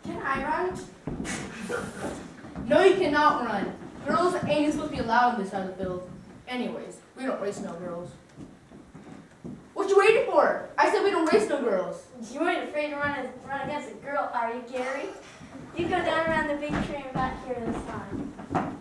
Can I run? No, you cannot run. Girls ain't supposed to be allowed on this side of the field. Anyways, we don't race no girls. What you waiting for? I said we don't race no girls. You ain't afraid to run against a girl, are you, Gary? You go down around the big tree and back here this time.